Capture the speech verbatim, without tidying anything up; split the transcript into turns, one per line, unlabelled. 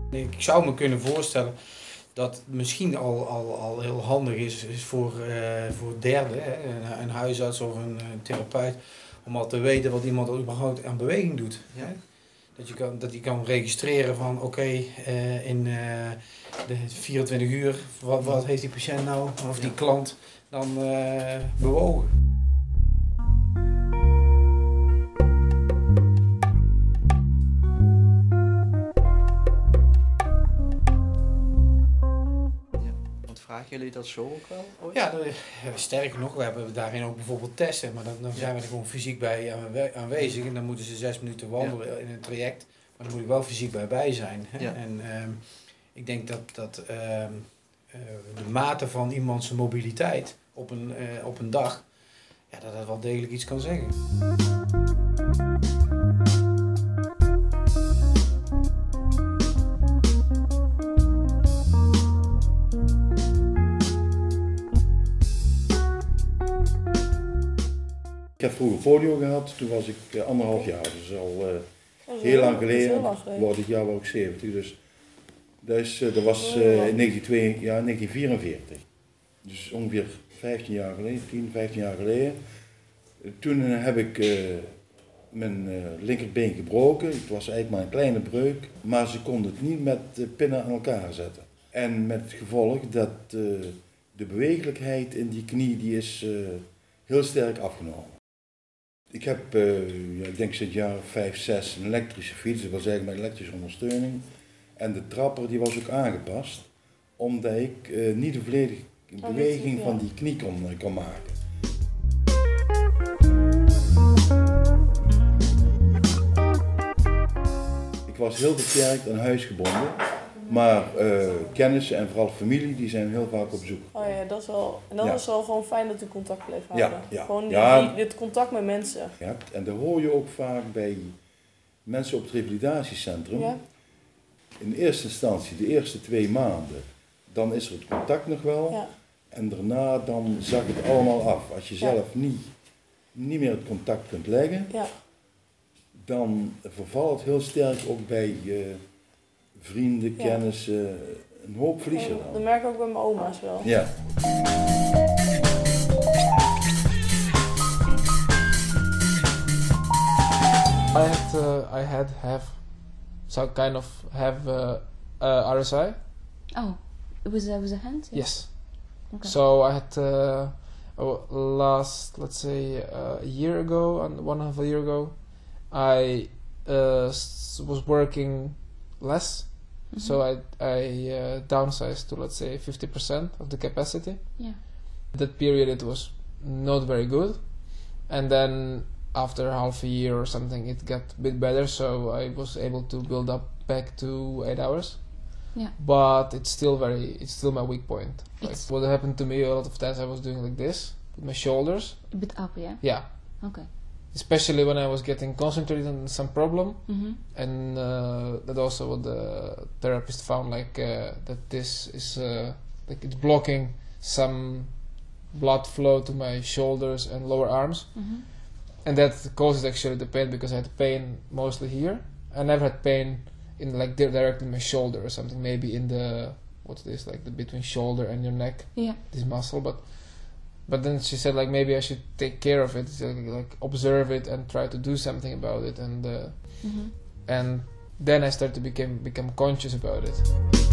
Ik zou me kunnen voorstellen dat het misschien al, al, al heel handig is, is voor, uh, voor derden, hè, een, een huisarts of een, een therapeut, om al te weten wat iemand überhaupt aan beweging doet.
Ja.
Hè? Dat je kan, dat je kan registreren van oké, okay, uh, in uh, de vierentwintig uur, wat, wat heeft die patiënt nou, of die ja. klant dan uh, bewogen.
Vragen jullie dat zo ook wel ooit?
Ja, dat, sterker nog, we hebben daarin ook bijvoorbeeld testen, maar dan, dan zijn we er gewoon fysiek bij aanwezig en dan moeten ze zes minuten wandelen ja. in een traject, maar dan moet ik wel fysiek bij bij zijn. Hè? Ja. En um, ik denk dat, dat um, uh, de mate van iemands mobiliteit op een, uh, op een dag, ja, dat dat wel degelijk iets kan zeggen.
Ik heb vroeger polio gehad, toen was ik uh, anderhalf jaar, dus al uh, oh, heel lang geleden, word ik jaar ook zeventig, dus dat, is, uh, dat was uh, in negentien vierenveertig, dus ongeveer vijftien jaar geleden, tien, vijftien jaar geleden. Uh, toen uh, heb ik uh, mijn uh, linkerbeen gebroken, het was eigenlijk maar een kleine breuk, maar ze konden het niet met uh, pinnen aan elkaar zetten. En met het gevolg dat uh, de bewegelijkheid in die knie die is uh, heel sterk afgenomen. Ik heb, uh, ja, ik denk sinds jaar vijf, zes een elektrische fiets, dat was eigenlijk met elektrische ondersteuning. En de trapper die was ook aangepast, omdat ik uh, niet de volledige beweging ja. van die knie kon, uh, kon maken. Ik was heel beperkt aan huis gebonden. Maar uh, kennissen en vooral familie, die zijn heel vaak op zoek.
Oh ja, dat is wel, en dan ja. is het wel gewoon fijn dat u contact bleef houden.
Ja, ja.
Gewoon die,
ja.
die, dit contact met mensen.
Ja, en dat hoor je ook vaak bij mensen op het revalidatiecentrum. Ja. In eerste instantie, de eerste twee maanden, dan is er het contact nog wel. Ja. En daarna dan zakt het allemaal af. Als je ja. zelf niet, niet meer het contact kunt leggen, ja. dan vervalt het heel sterk ook bij je vrienden, ja. kennissen, uh, een hoop verliezen dan.
Dat merk ik ook bij mijn oma's wel.
Ja.
I had uh, I had have some kind of have uh, uh, R S I.
Oh, it was uh, was a hand. Yeah.
Yes.
Okay.
So I had uh, last let's say uh, a year ago and one half a year ago, I uh, was working less. Mm-hmm. So I I uh, downsized to let's say fifty percent of the capacity.
Yeah.
That period it was not very good, and then after half a year or something it got a bit better. So I was able to build up back to eight hours.
Yeah.
But it's still very it's still my weak point. Like
it's
what happened to me a lot of times I was doing like this with my shoulders.
A bit up, yeah.
Yeah.
Okay.
Especially when I was getting concentrated on some problem,
mm-hmm.
and uh, that also what the therapist found, like uh, that this is uh, like it's blocking some blood flow to my shoulders and lower arms,
mm-hmm.
and that causes actually the pain because I had pain mostly here. I never had pain in like directly in my shoulder or something, maybe in the what's this like the between shoulder and your neck,
yeah,
this muscle, but. But then she said like maybe I should take care of it, like, like observe it and try to do something about it, and uh,
mm-hmm.
and then I started to become become conscious about it.